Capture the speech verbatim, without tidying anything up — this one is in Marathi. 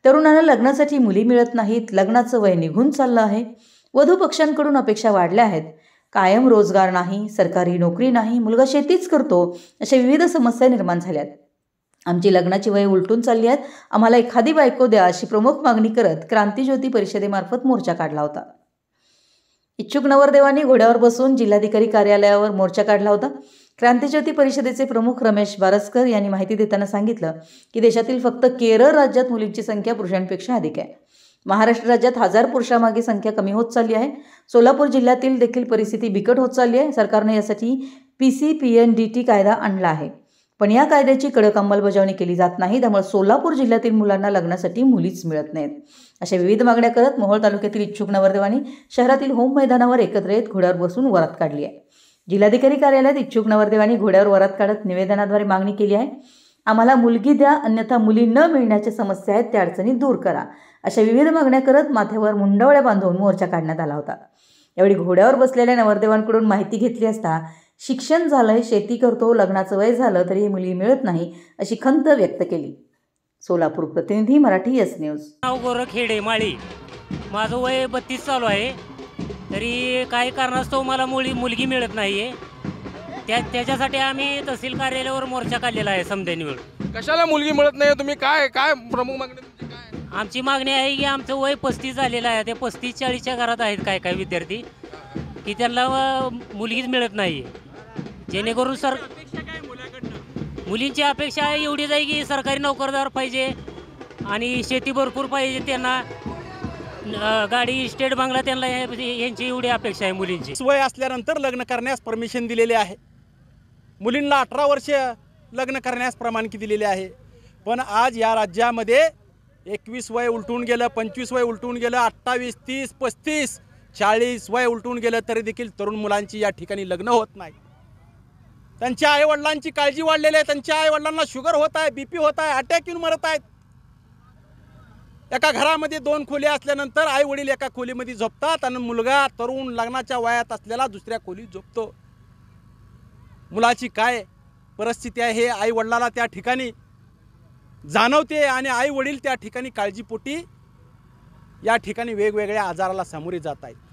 तरुणांना लग्नासाठी मुली मिळत नाहीत, लग्नाचं वय निघून चाललं आहे, वधू पक्षांकडून अपेक्षा वाढल्या आहेत, कायम रोजगार नाही, सरकारी नोकरी नाही, मुलगा शेतीच करतो, अशा विविध समस्या निर्माण झाल्यात. आमची लग्नाची वय उलटून चालली आहेत, आम्हाला एखादी बायको द्या अशी प्रमुख मागणी करत क्रांतिज्योती परिषदेमार्फत मोर्चा काढला होता. इच्छुक नवरदेवांनी घोड्यावर बसून जिल्हाधिकारी कार्यालयावर मोर्चा काढला होता. क्रांतिज्योती परिषदेचे प्रमुख रमेश बारसकर यांनी माहिती देताना सांगितलं की देशातील फक्त केरळ राज्यात मुलींची संख्या पुरुषांपेक्षा अधिक आहे. महाराष्ट्र राज्यात हजार पुरुषामागे संख्या कमी होत चालली आहे. सोलापूर जिल्ह्यातील देखील परिस्थिती बिकट होत चालली आहे. सरकारने यासाठी P C P N D T कायदा आणला आहे, पण या कायद्याची कडक अंमलबजावणी केली जात नाही. त्यामुळे सोलापूर जिल्ह्यातील मुलांना लग्नासाठी मुलीच मिळत नाहीत. अशा विविध मागण्या करत मोहोळ तालुक्यातील इच्छुक नवरदेवांनी शहरातील होम मैदानावर एकत्र येत घोड्यावर बसून वरात काढली आहे. जिल्हाधिकारी कार्यालयात इच्छुक नवरदेवांनी घोड्यावर वरात काढत निवेदनाद्वारे मागणी केली आहे. आम्हाला मुलगी द्या, अन्यथा मुली न मिळण्याच्या समस्या आहेत त्या अडचणी दूर करा, अशा विविध मागण्या करत माथ्यावर मुंडवळ्या बांधून मोर्चा काढण्यात आला होता. यावेळी घोड्यावर बसलेल्या नवरदेवांकडून माहिती घेतली असता शिक्षण झालंय, शेती करतो, लग्नाचं वय झालं तरी मुली मिळत नाही अशी खंत व्यक्त केली. सोलापूर प्रतिनिधी, मराठी एस न्यूज. नाव गोरखेडे माळी. माझं वय बत्तीस चालू आहे, तरी काही कारणास्तव मला मुली मुलगी मिळत नाही आहे. त्या त्याच्यासाठी आम्ही तहसील कार्यालयावर मोर्चा काढलेला आहे समध्यानी मिळून. कशाला मुलगी मिळत नाही तुम्ही काय काय प्रमुख मागणी तुमची काय? आमची मागणी आहे की आमचं वय पस्तीस झालेलं आहे. ते पस्तीस चाळीसच्या घरात आहेत काय काय विद्यार्थी की त्यांना मुलगीच मिळत नाही आहे. जेणेकरून सर मुलींची अपेक्षा एवढीच आहे की सरकारी नोकरदार पाहिजे आणि शेती भरपूर पाहिजे त्यांना, गाडी, स्टेट बंगला, त्यांना यांची एवढी अपेक्षा आहे मुलींची. वय असल्यानंतर लग्न करण्यास परमिशन दिलेले आहे. मुलींना अठरा वर्ष लग्न करण्यास परवानगी दिलेली आहे. पण आज या राज्यामध्ये एकवीस वय उलटून गेलं, पंचवीस वय उलटून गेलं, अठ्ठावीस, तीस, पस्तीस, चाळीस वय उलटून गेलं तरी देखील तरुण मुलांची या ठिकाणी लग्न होत नाही. त्यांच्या आईवडिलांची काळजी वाढलेली आहे. त्यांच्या आईवडिलांना शुगर होत आहे, बी पी होत आहे, अटॅक येऊन मरत आहेत. एका घरामध्ये दोन खोल्या असल्यानंतर आई वडील एका खोलीमध्ये झोपतात आणि मुलगा तरुण लग्नाच्या वयात असलेला दुसऱ्या खोलीत झोपतो. मुलाची काय परिस्थिती आहे हे आई वडिलाला त्या ठिकाणी जाणवते आणि आई वडील त्या ठिकाणी काळजीपोटी या ठिकाणी वेगवेगळ्या आजाराला सामोरे जात आहेत.